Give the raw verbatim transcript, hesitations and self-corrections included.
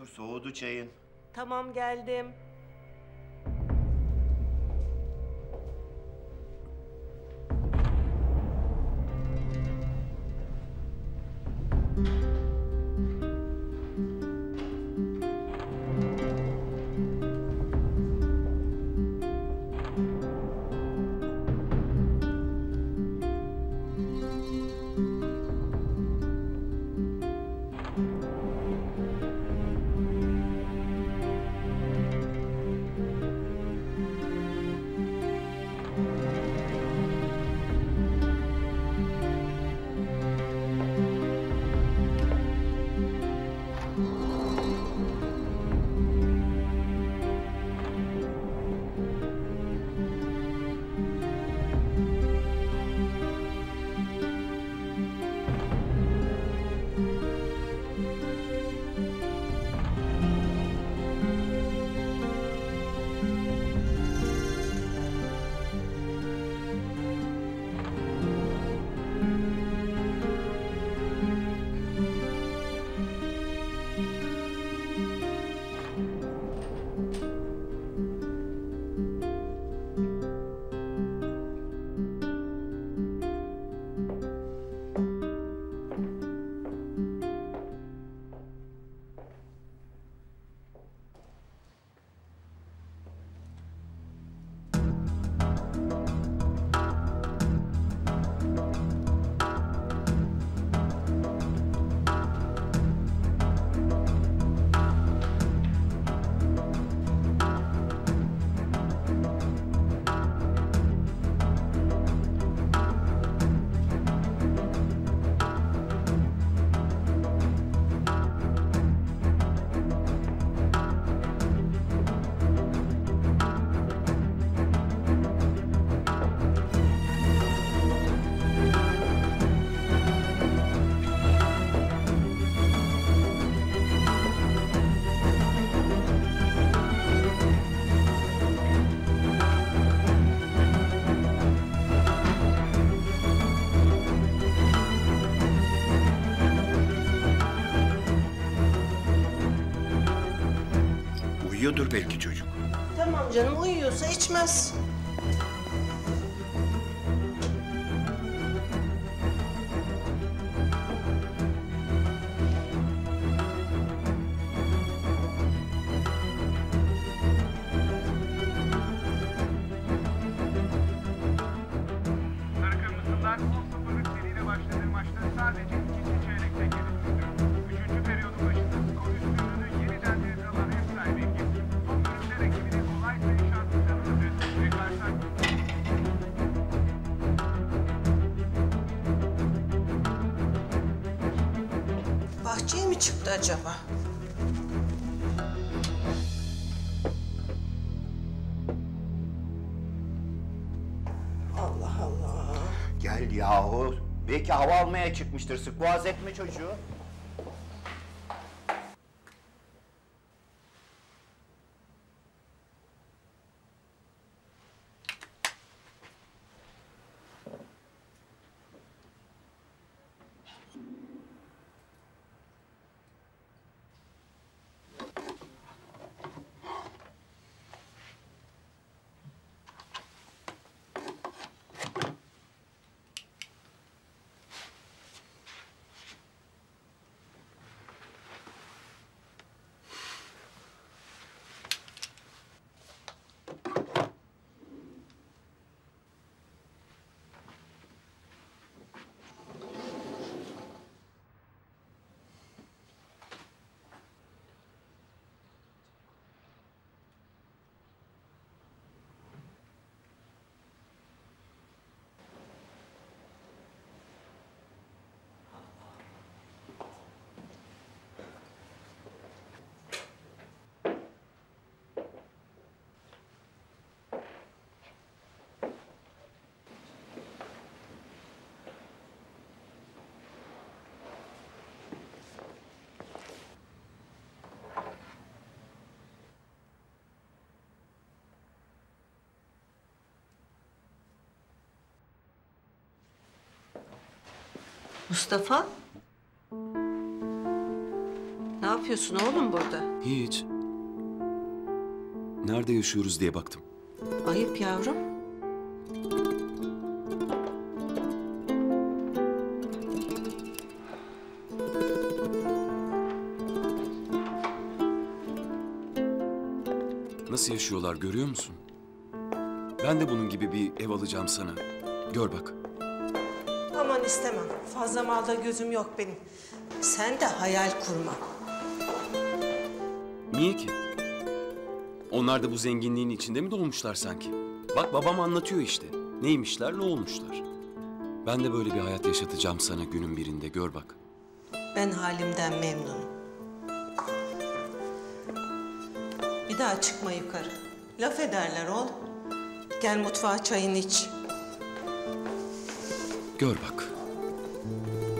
otur, soğudu çayın. Tamam, geldim. Uyuyordur belki çocuk. Tamam canım, uyuyorsa içmez. Sarı Kırmızılar on sıfırlık seriyle başladığı maçta sadece ikinci çeyrekte gelişmiştir. Üçüncü periyodun başında skor üstünlüğünü yeniden devralanan ev sahibi ekip son bölümde rakibini kolay sayı şartı tanımadı ve karşılaştı. Bahçeye mi çıktı acaba? Allah Allah. Gel yahu. Belki hava almaya çıkmıştır. Sık boğaz etme çocuğu. Mustafa? Ne yapıyorsun oğlum burada? Hiç. Nerede yaşıyoruz diye baktım. Ayıp yavrum. Nasıl yaşıyorlar görüyor musun? Ben de bunun gibi bir ev alacağım sana. Gör bak. Aman istemem. Fazla malda gözüm yok benim. Sen de hayal kurma. Niye ki? Onlar da bu zenginliğin içinde mi doğmuşlar sanki? Bak babam anlatıyor işte. Neymişler, ne olmuşlar. Ben de böyle bir hayat yaşatacağım sana günün birinde. Gör bak. Ben halimden memnunum. Bir daha çıkma yukarı. Laf ederler oğlum. Gel mutfağa çayını iç. Gör bak.